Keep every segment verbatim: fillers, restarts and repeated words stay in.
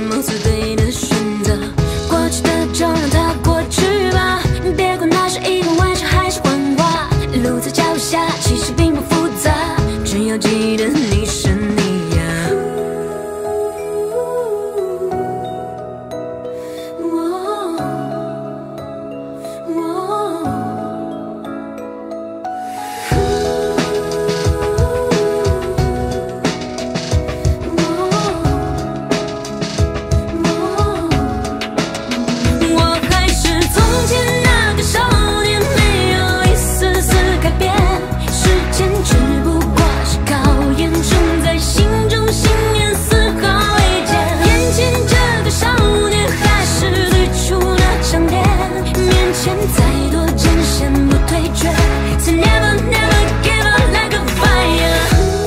么最对的选择。过去的就让它过去吧，别管那是一个玩笑还是谎话。路在脚下，其实并不复杂，只要记得你是你呀。再多艰险不退却 ，So never never give up like a fire。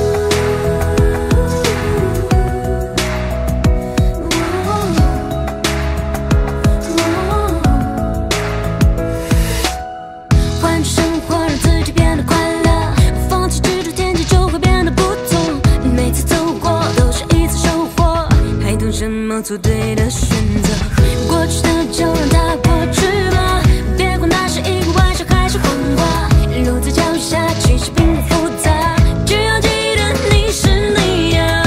换句生活让自己变得快乐，放弃执着天气就会变得不同。每次走过都是一次收获，还等什么做对的选择？过去的就让它过去吧。别管那是一个玩笑还是谎话，路在脚下，其实并不复杂，只要记得你是你呀。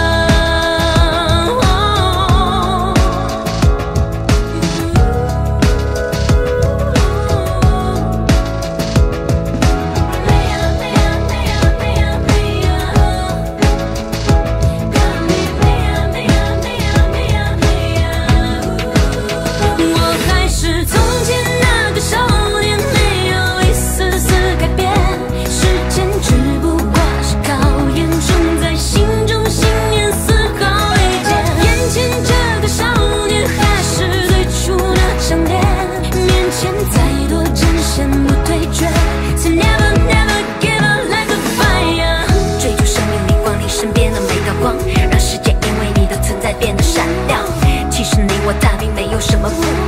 我还是从前那个少年，没有一丝丝改变。时间只不过是考验，种在心中信念丝毫未减。眼前这个少年还是最初的强烈，面前再多艰险不退却。So never never give up like a fire。追逐生命里光，你身边的每道光，让世界因为你的存在变得闪亮。其实你我他并没有什么不同。